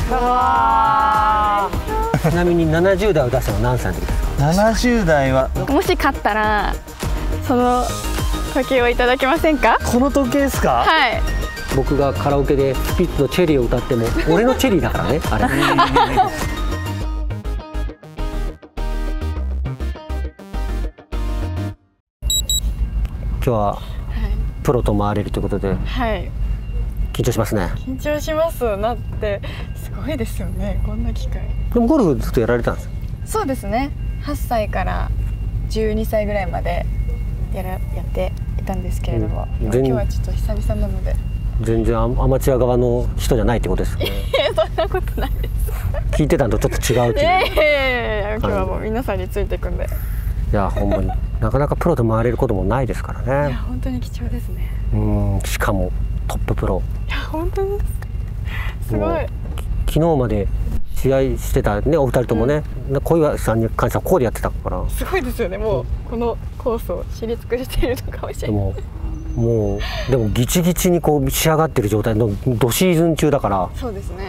ちなみに70代を出したのは何歳の時ですか ？70代はもし勝ったらその時計をいただけませんか？ この時計ですか？ はい。 僕がカラオケでスピッツのチェリーを歌っても俺のチェリーだからねあれ。今日はプロと回れるということで、 はい。 緊張しますね。 緊張します。だってすごいですよね。こんな機会。 でもゴルフずっとやられたんですか？ そうですね。8歳から12歳ぐらいまでやっていたんですけれども、今日はちょっと久々なので。 全然アマチュア側の人じゃないってことですね。 そんなことないです。 聞いてたのとちょっと違うっていう。 今日はもう皆さんについていくんで。いやほんまになかなかプロと回れることもないですからね。 いや本当に貴重ですね。 しかもトッププロ。 いや本当にすごい。 昨日まで試合してたねお二人ともね、小岩さんに関してはこうでやってたから。 すごいですよね。もうこのコースを知り尽くしているのかもしれない。 もうでもギチギチにこう仕上がってる状態のドシーズン中だから。 そうですね。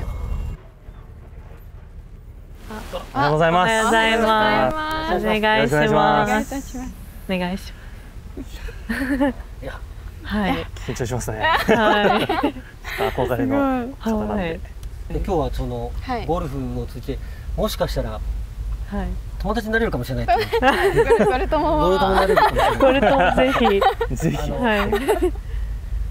おはようございます。 おはようございます。お願いします。 お願いいたします。 お願いします。はい。 緊張しますね。 はい。 憧れの方なんで。 今日はそのゴルフを通じてもしかしたら友達になれるかもしれないっていう。 ゴルトもなれるかもしれない。 ゴルトもぜひぜひ。 はい。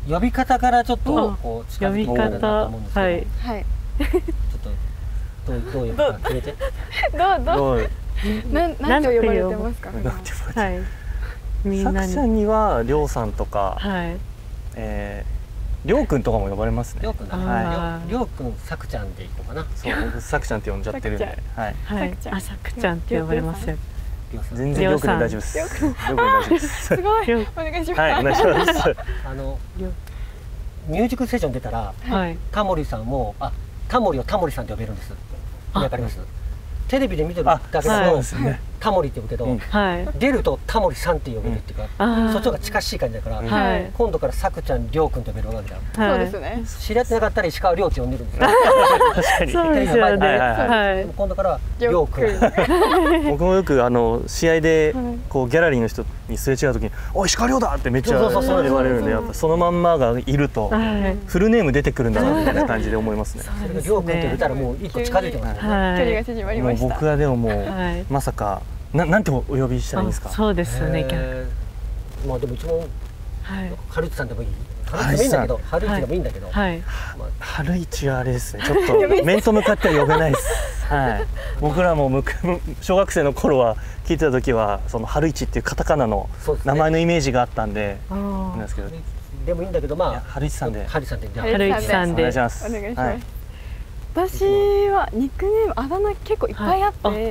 呼び方からちょっとこう近づいていただなと思うんですけど。 はい。 ちょっとどういうか決めて。 どうなんて呼ばれてますか。 はい。みんなに。 さくちゃんにはりょうさんとか、りょうくんとかも呼ばれますね。 りょうくんだ。はい。りょうくん、さくちゃんでいこうかな。 そう、僕さくちゃんって呼んじゃってるんで。はい。 はい。あ、さくちゃんって呼ばれますよ。 全然りょうくんで大丈夫です。りょうくんで大丈夫です。 すごい。お願いします。 はい、お願いします。 ミュージックステーション出たら、タモリさんもタモリをタモリさんって呼べるんです。わかります？テレビで見てるだけだとタモリって呼ぶけど、出るとタモリさんって呼べるっていうか、そっちの方が近しい感じだから、今度からさくちゃん、りょうくんって呼べるわけだ。 そうですね。 知り合ってなかったら石川りょうって呼んでるんですよ。 確かに。 そうですよね。 今度からりょうくん。 僕もよく試合でこうギャラリーの人にすれ違う時に「おい石川りょうだ!」ってめっちゃ言われるんで、やっぱそのまんまがいるとフルネーム出てくるんだなみたいな感じで思いますね。 りょうくんって言ったらもう一個近づいてますね。 距離が縮まりました。 僕はでももうまさかなんてお呼びしたらいいんですか？ そうですね。 まあでも一番春市さんでもいい。春市でもいいんだけど、春市でもいいんだけど。 春市はあれですね。ちょっと面と向かっては呼べないです。はい。僕らも小学生の頃は聞いてた時はその春市っていうカタカナの名前のイメージがあったんでなんですけど。 でもいいんだけど、まあ春市さんで。 春市さんで。 春市さんで。 お願いします。 お願いします。私はニックネームあだ名結構いっぱいあって、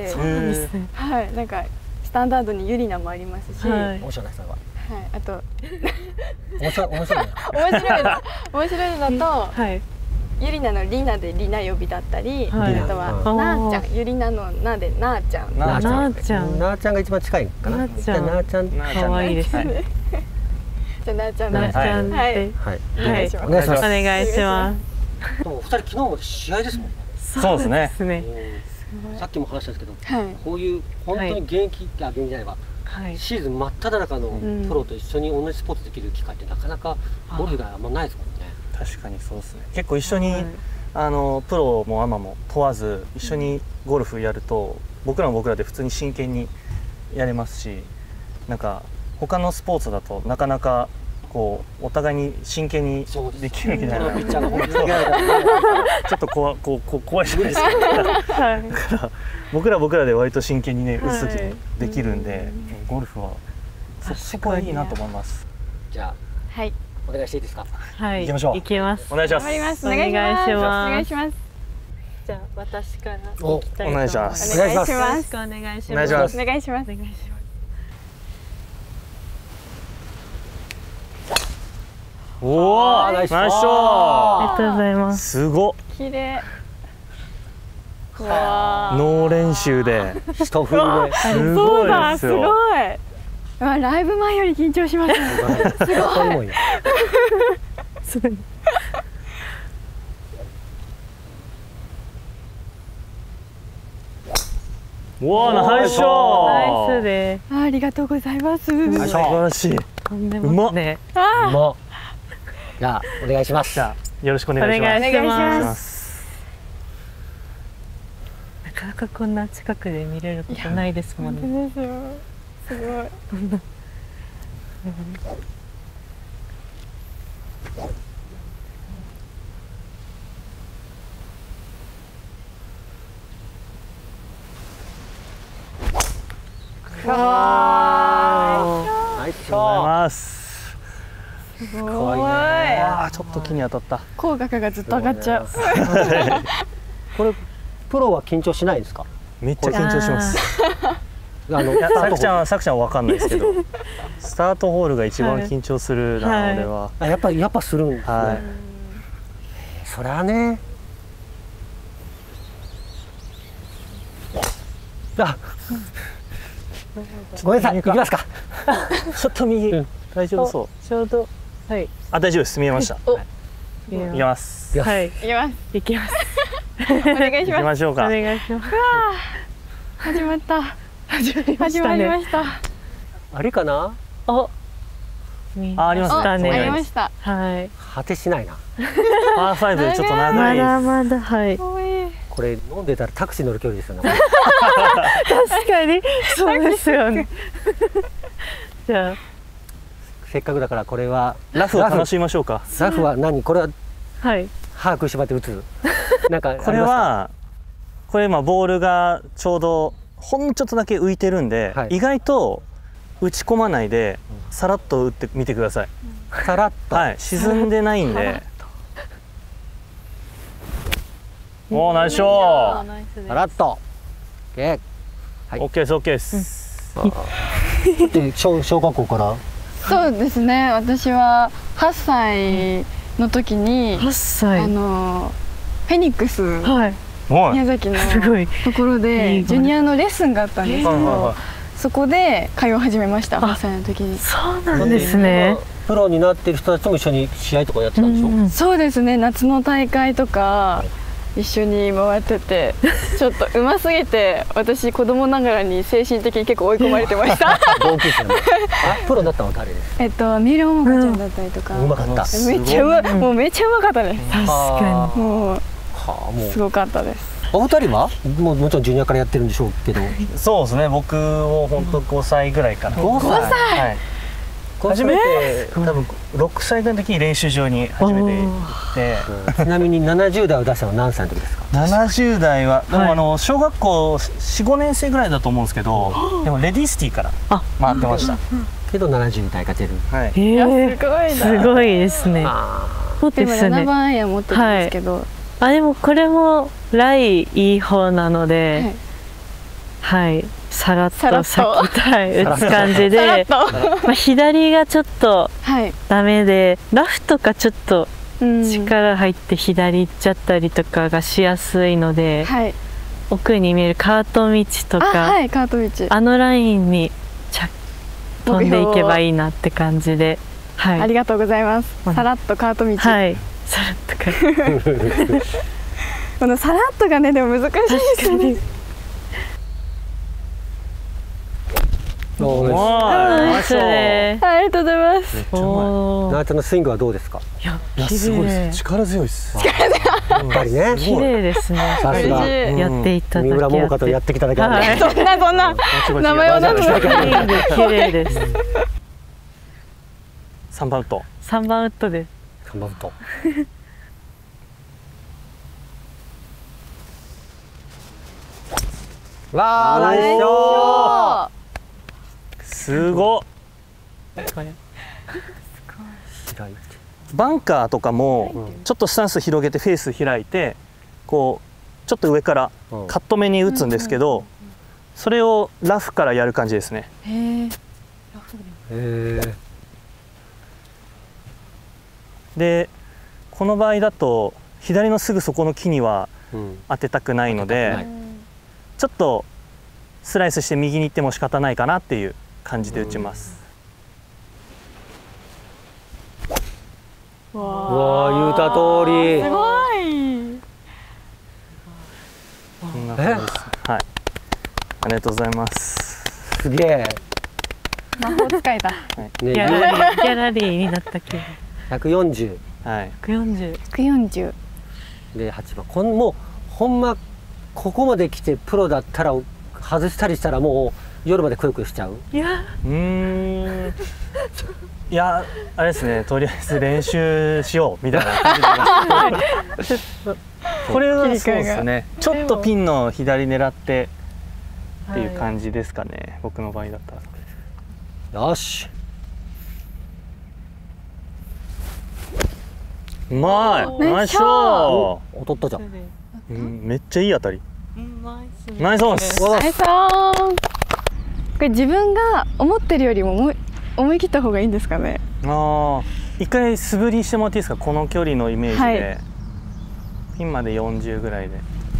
そうなんですね。 はい、なんかスタンダードにユリナもありますし、 面白いさんは。 はい、あと面白い面白いのと、ユリナのリナでリナ呼びだったり、あとはなーちゃん、ユリナのなでなーちゃん。 なーちゃん。 なーちゃんが一番近いかな。なーちゃん。 可愛いですね。 じゃあなーちゃんで。 なーちゃんで。はい。 お願いします。 お願いします。 でもお二人昨日まで試合ですもんね。 そうですね。 さっきも話したんですけど、こういう本当に現役じゃないわ。シーズン真っ只中のプロと一緒に同じスポーツできる機会ってなかなかゴルフがあんまないですもんね。 確かにそうですね。結構一緒にプロもアマも問わず一緒にゴルフやると僕らも僕らで普通に真剣にやれますし、なんか他のスポーツだとなかなかこうお互いに真剣にできるみたいな、ちょっと怖いじゃないですか。だから僕らで割と真剣にね打つ時にできるんで、ゴルフはそこはいいなと思います。 じゃあお願いしていいですか？ はい。 行きましょう。 行きます。 お願いします。 お願いします。お願いします。 じゃあ私から行きたいと思います。 お願いします。 お願いします。 お願いします。 お願いします。 お願いします。 お願いします。 おお、ナイスショー。 ありがとうございます。 すごっ。 綺麗。 ノー練習で一振りで。 すごいですよ。 ライブ前より緊張します。すごい。 わあ、ナイスショー。 ナイスで。 ありがとうございます。素晴らしい。 とんでもないね。 じゃあお願いします。 じゃあよろしくお願いします。 お願いします。 なかなかこんな近くで見れることないですもんね。 本当ですよ。すごい。 わー。 ありがとうございます。 すごい。 ああ、ちょっと木に当たった。 口角がずっと上がっちゃう。 これプロは緊張しないですか？ めっちゃ緊張します。さくちゃんはわかんないですけど、スタートホールが一番緊張するな、俺は。 やっぱするんですね。そりゃね。ごめんなさい、行きますか。 ちょっと右、大丈夫そう。 ちょうど、はい。 あ、大丈夫です。見えました。行きます。 はい。 行きます。 行きます。 お願いします。 行きましょうか。 お願いします。 始まった。始まりました。 あれかな？ ありましたね。 ありました。 はい。 果てしないな。 パー5ちょっと長い。 まだまだはい。 これ飲んでたらタクシー乗る距離ですよね。 確かにそうですよね。じゃあせっかくだからこれはラフを楽しみましょうか。 ラフは何？これははい歯食いしばって打つ。なんかこれは今ボールがちょうどほんのちょっとだけ浮いてるんで、意外と打ち込まないでさらっと打ってみてください。 さらっと。 はい、沈んでないんで。おー、ナイスショー。 さらっと。 オッケーです、オッケーです。 で小学校から。 そうですね。私は8歳の時に 8歳フェニックス、宮崎のところでジュニアのレッスンがあったんですけど、そこで通い始めました。8歳の時に。 そうなんですね。 プロになってる人たちも一緒に試合とかやってたんでしょ？ そうですね。夏の大会とか一緒に回ってて、ちょっと上手すぎて私子供ながらに精神的に結構追い込まれてました。 同級生の。プロだったのは誰ですか？ 三浦桃香ちゃんだったりとか。 うまかった。 めっちゃもうめっちゃうまかったです。 確かに。 もうすごかったです。 お二人はもちろんジュニアからやってるんでしょうけど。 そうですね。僕も本当5歳ぐらいから。 5歳。 はい。初めて多分6歳ぐらいの時に練習場に初めて行って。 ちなみに70代を出したのは何歳の時ですか ？70代はでも小学校4、5年生ぐらいだと思うんですけど、でもレディーシティから回ってました。 けど70代が出る。 はい。 すごいですね。 そうですね。7番アイアン持ってるんですけど。 でもこれもライいい方なので、はい。さらっと打つ感じで、左がちょっとダメで、ラフとかちょっと力入って左行っちゃったりとかがしやすいので、奥に見えるカート道とか、あのラインに飛んでいけばいいなって感じで、 ありがとうございます。さらっとカート道。 はい、さらっとカート。 このさらっとがね、でも難しいですよね。 ナイス。 ありがとうございます。 ナイツのスイングはどうですか？ いや、 すごいです。力強いです。 やっぱりね。 綺麗ですね。 さすがやっていただき。 三浦桃香とやってきただけある。 そんな名前を出す。 綺麗です。 3番ウッド。 3番ウッドです。 3番ウッド。わあ、ナイスショー。 すごっ。バンカーとかもちょっとスタンス広げてフェース開いてこうちょっと上からカット目に打つんですけど、それをラフからやる感じですね。でこの場合だと左のすぐそこの木には当てたくないので、ちょっとスライスして右に行っても仕方ないかなっていう感じで打ちます。 わあ、言うた通り。 すごい。 こんな感じです。はい。おりがとうございます。 すげえ。 魔法使えた。 ギャラリーになった気が。140。 はい。 140。 で8番。もうほんまここまで来てプロだったら外したりしたらもう夜までくよくよしちゃう。 いやあれですね。とりあえず練習しようみたいな感じで。これはそうですね。ちょっとピンの左狙ってっていう感じですかね。僕の場合だったら。よし。 うまい。ナイスショー。 当たったじゃん。 めっちゃいい当たり。ナイスオンス。 ナイスオン。これ自分が思ってるよりも思い切った方がいいんですかね。 一回素振りしてもらっていいですか。この距離のイメージで、ピンまで40ぐらいで。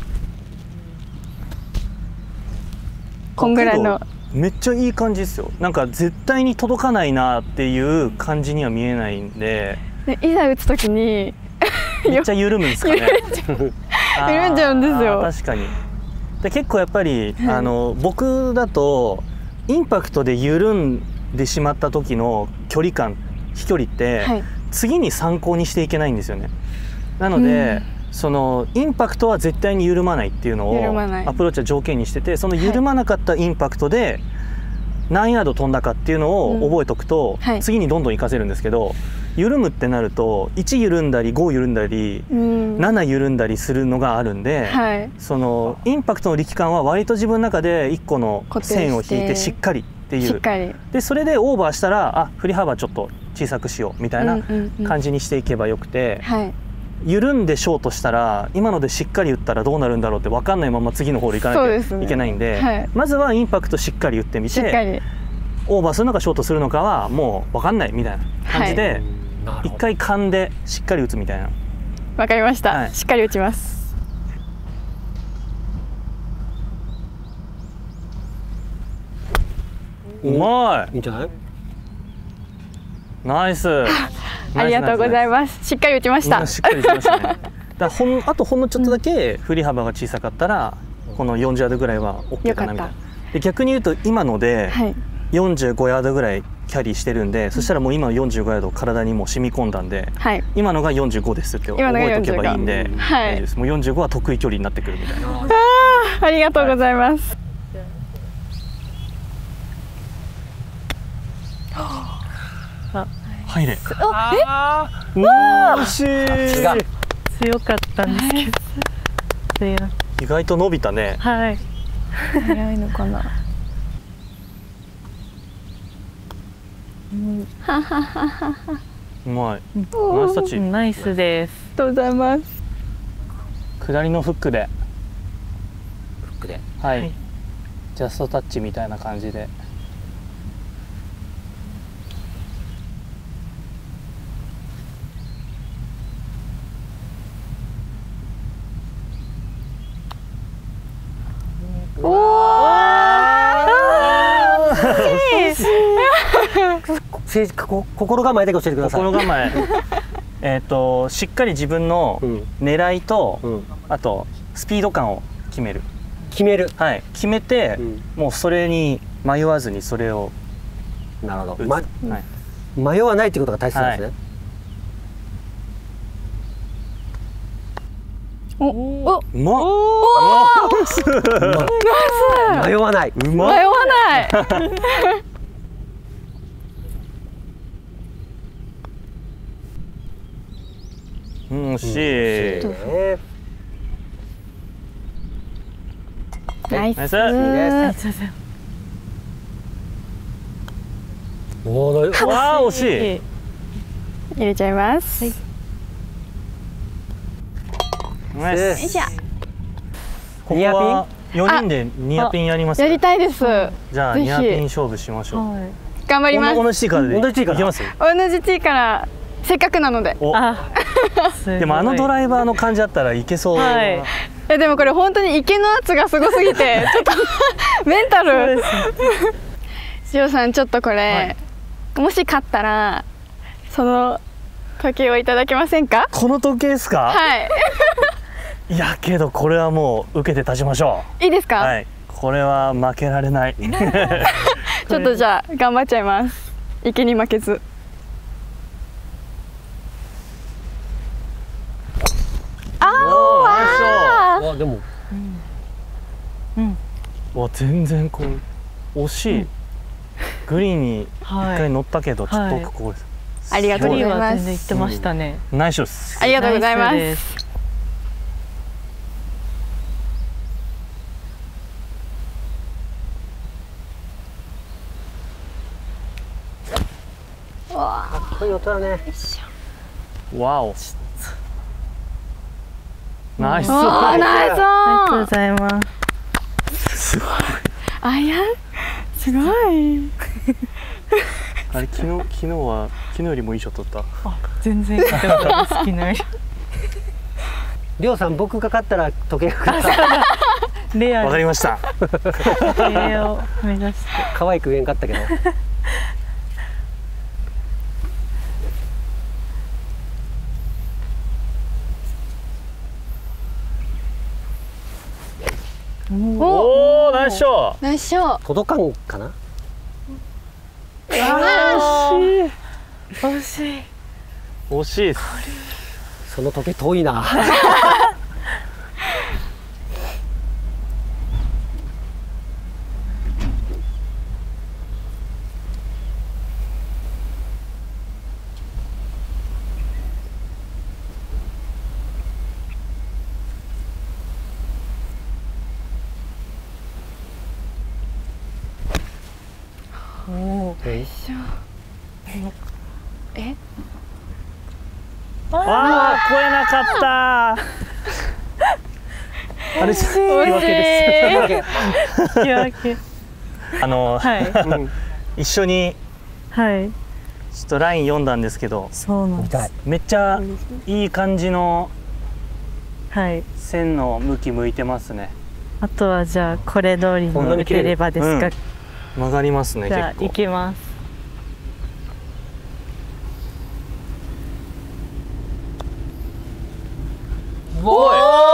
こんぐらいの。 めっちゃいい感じですよ。なんか絶対に届かないなっていう感じには見えないんで。 いざ打つときにめっちゃ緩むんですかね。 緩んじゃうんですよ。 確かに。で結構やっぱり僕だとインパクトで緩んでしまった時の距離感、飛距離って次に参考にしていけないんですよね。なので、そのインパクトは絶対に緩まないっていうのをアプローチは条件にしてて、その緩まなかったインパクトで何ヤード飛んだかっていうのを覚えておくと、次にどんどん活かせるんですけど、緩むってなると1緩んだり5緩んだり7緩んだりするのがあるんで、そのインパクトの力感は割と自分の中で1個の線を引いてしっかりっていうで、それでオーバーしたら振り幅ちょっと小さくしようみたいな感じにしていけばよくて、緩んでショートしたら今のでしっかり打ったらどうなるんだろうって分かんないまま次のホール行かなきゃいけないんで、まずはインパクトしっかり打ってみて、オーバーするのかショートするのかはもう分かんないみたいな感じで、一回勘でしっかり打つみたいな。 わかりました、しっかり打ちます。 うまい。いいんじゃない？ ナイス。 ありがとうございます。しっかり打ちました。 しっかり打ちましたね。あとほんのちょっとだけ振り幅が小さかったら、この40ヤードぐらいは OK かなみたいな。で逆に言うと今ので45ヤードぐらいキャリーしてるんで、そしたらもう今の45ヤード体にもう染み込んだんで、今のが45ですって覚えておけばいいんで、大丈夫です。もう45は得意距離になってくるみたいな。 ありがとうございます。 入れ。惜しい。 強かったんですけど。 意外と伸びたね。 はい。 早いのかな。 うまい。ナイスタッチ。 ナイスです。 ありがとうございます。 下りのフックで。 フックで。 はい。ジャストタッチみたいな感じで。 心構えだけ教えてください。 心構え。しっかり自分の狙いと、あとスピード感を決める。はい。決めて、もうそれに迷わずにそれを。 なるほど。迷わないってことが大切ですね。 お、 うまっ。 迷わない。 迷わない。 惜しい。 ナイス。 わあ惜しい。 入れちゃいます。 ナイス。 ニアピン ？4人でニアピンやります。 やりたいです。 じゃあニアピン勝負しましょう。 頑張ります。 同じティーからでいけます？ 同じティーからせっかくなので。 でもドライバーの感じだったらいけそう。 でもこれ本当に池の圧がすごすぎてちょっとメンタル。塩さんちょっとこれ、もし勝ったらその時計をいただけませんか？ この時計ですか？ はい。 いやけどこれはもう受けて立ちましょう。 いいですか？ はい。 これは負けられない。 ちょっとじゃあ頑張っちゃいます。池に負けず。 あ、でも、 わ、全然こう惜しい。グリーンに一回乗ったけど、ちょっと奥こうです。 ありがとうございます。 全然行ってましたね。 ナイスです。 ありがとうございます。 かっこいい音だね。 わお。ナイス。 ナイス。 ありがとうございます。 すごい。 あや、すごい。 あれ、昨日よりもいいショットだった。 あ、全然好きなより。 りょうさん、僕が勝ったら時計が勝った。 レアル。 わかりました。 時計を目指して。 可愛く言えんかったけど。 おお、ナイスショット。 ナイスショット。 届かんかな。 惜しい。惜しい。 惜しいです。 その時計遠いな。 ああ、超えなかった。あれ、引き分けです。 引き分け。 一緒に。 はい。 ちょっとライン読んだんですけど。 そうなんです。 めっちゃいい感じの。 はい。 線の向き向いてますね。 あとはじゃあこれ通りに行ければですか。 曲がりますね。 じゃあ行きます。 お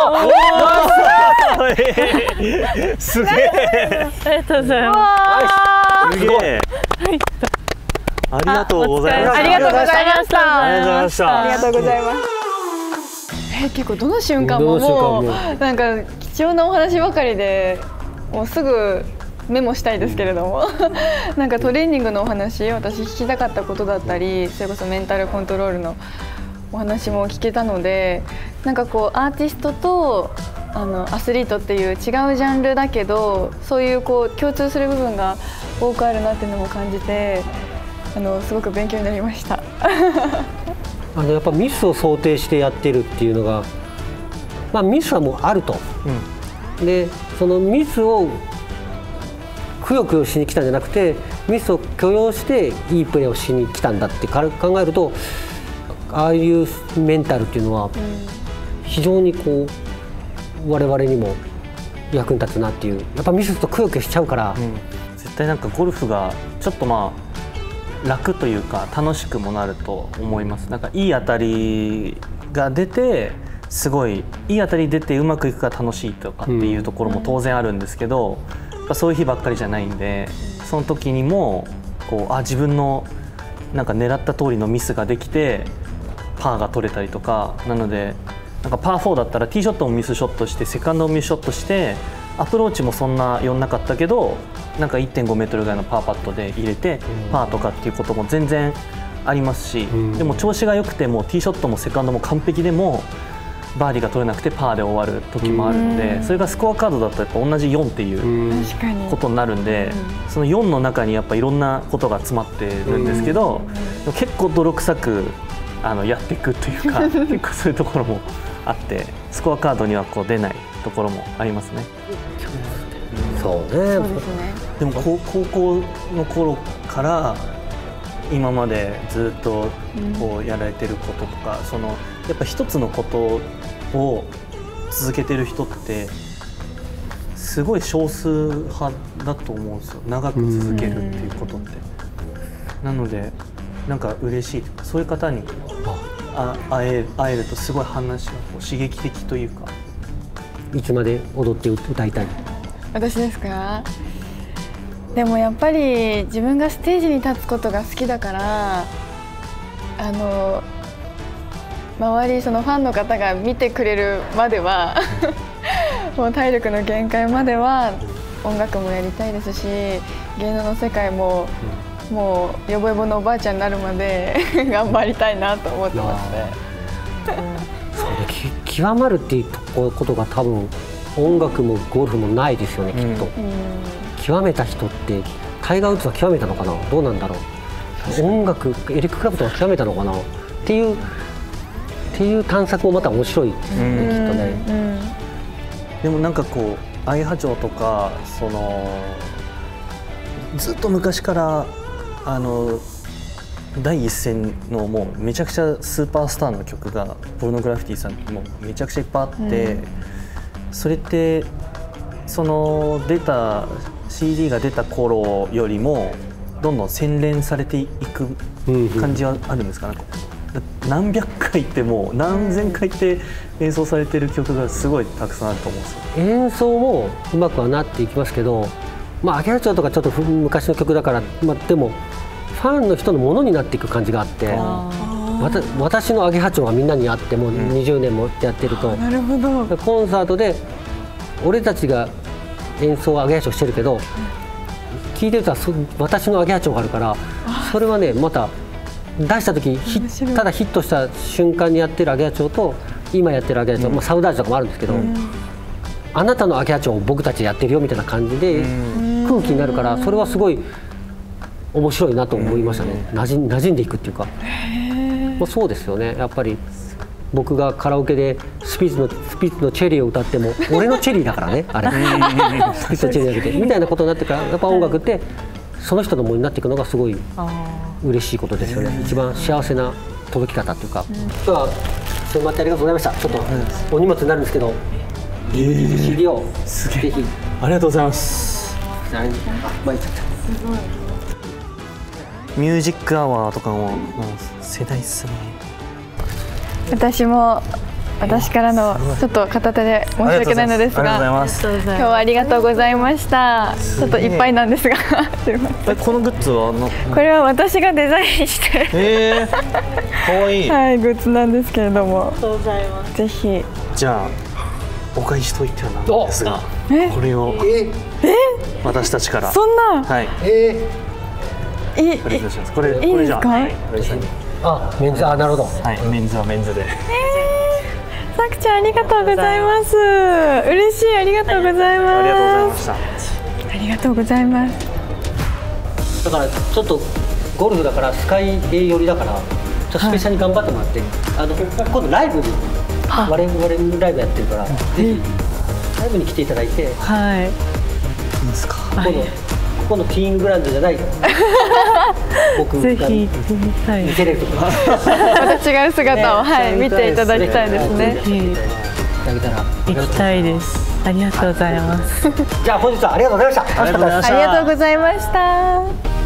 い。すげえ。 ありがとうございます。 すげえ。ありがとうございます。 ありがとうございました。 ありがとうございました。 ありがとうございます。結構どの瞬間ももうなんか貴重なお話ばかりで、もうすぐメモしたいですけれども、なんかトレーニングのお話、私聞きたかったことだったり、それこそメンタルコントロールのお話も聞けたので、なんかこうアーティストとアスリートっていう違うジャンルだけど、そういうこう共通する部分が多くあるなっていうのも感じて、すごく勉強になりました。 やっぱミスを想定してやってるっていうのが、まあ、ミスはもうあると、でそのミスをくよくよしに来たんじゃなくて、ミスを許容していいプレーをしに来たんだって考えると、ああいうメンタルっていうのは非常にこう我々にも役に立つなっていう。やっぱミスするとくよくよしちゃうから、 絶対なんかゴルフがちょっとまあ楽というか楽しくもなると思います。なんかいい当たりが出て、すごいいい当たり出てうまくいくから楽しいとかっていうところも当然あるんですけど、やっぱそういう日ばっかりじゃないんで、その時にもこう自分のなんか狙った通りのミスができてパーが取れたりとか。なのでなんかパー4だったらティーショットもミスショットして、セカンドもミスショットして、アプローチもそんな寄んなかったけど、なんか 1.5 メートルぐらいのパーパットで入れてパーとかっていうことも全然ありますし、でも調子が良くてもティーショットもセカンドも完璧でもバーディーが取れなくてパーで終わる時もあるので、それがスコアカードだとやっぱ同じ4っていうことになるんで、その4の中にやっぱいろんなことが詰まってるんですけど、結構泥臭くやっていくというか結構そういうところもあって、スコアカードにはこう出ないところもありますね。 そうね。 でも高校の頃から今までずっとこうやられてることとか、そのやっぱ一つのことを続けてる人ってすごい少数派だと思うんですよ、長く続けるっていうことって。なのでなんか嬉しい、そういう方に会えるとすごい話がこう刺激的というか。 いつまで踊って歌いたい？ 私ですか？でもやっぱり自分がステージに立つことが好きだから周りそのファンの方が見てくれるまではもう体力の限界までは音楽もやりたいですし、芸能の世界ももうヨボヨボのおばあちゃんになるまで頑張りたいなと思ってますね。 そうで極まるっていうことが多分音楽もゴルフもないですよね、きっと。極めた人ってタイガー・ウッズは極めたのかな、どうなんだろう。音楽エリック・クラプトンは極めたのかなっていう探索もまた面白いですよね、きっとね。 でもなんかこうアイハチョウとかずっと昔から第一線のもうめちゃくちゃスーパースターの曲がポルノグラフィティさんもめちゃくちゃいっぱいあって、それってそのCD が出た頃よりもどんどん洗練されていく感じはあるんですかね。何百回ってもう何千回って演奏されてる曲がすごいたくさんあると思うんですよ。 演奏もうまくはなっていきますけど、アゲハチョウとかちょっと昔の曲だから、でもファンの人のものになっていく感じがあって、私のアゲハチョウがみんなにあってもう20年もやってると、 なるほど。 コンサートで俺たちが演奏アゲハチョウしてるけど、聴いてると私のアゲハチョウがあるから、それはねまた出した時ただヒットした瞬間にやってるアゲハチョウと今やってるアゲハチョウ、サウダージとかもあるんですけど、あなたのアゲハチョウを僕たちやってるよみたいな感じで空気になるから、それはすごい面白いなと思いましたね。馴染んでいくっていうか、そうですよね。やっぱり僕がカラオケでスピッツのチェリーを歌っても俺のチェリーだからねあれスピッツのチェリーだけでみたいなことになってから、やっぱ音楽ってその人のものになっていくのがすごい嬉しいことですよね。一番幸せな届き方っていうか。今日はそれまでありがとうございました。ちょっとお荷物になるんですけど、DVD、CD をぜひ。 ありがとうございます。ミュージックアワーとかも世代っすね。 私からのちょっと片手で申し訳ないのですが、今日はありがとうございました。ちょっといっぱいなんですがすいません。 このグッズはこれは私がデザインしてかわいい、 はい、グッズなんですけれども、ぜひじゃあお返しといてはなんですが、これを私たちからそんな、 はい、これいいですか？ メンズ、なるほど。 はい、メンズはメンズで。 さくちゃんありがとうございます。嬉しい、ありがとうございます。 ありがとうございました。 ありがとうございます。 だからちょっとゴルフだからスカイ A 寄りだから、ちょっとスペシャルに頑張ってもらって、今度ライブに我々ライブやってるから、ぜひライブに来ていただいて、 いいですか。 今度ティーインググラウンドじゃない僕が見せれるとかまた違う姿を、見ていただきたいですね。 行きたいです。ありがとうございます。 じゃあ本日はありがとうございました。 ありがとうございました。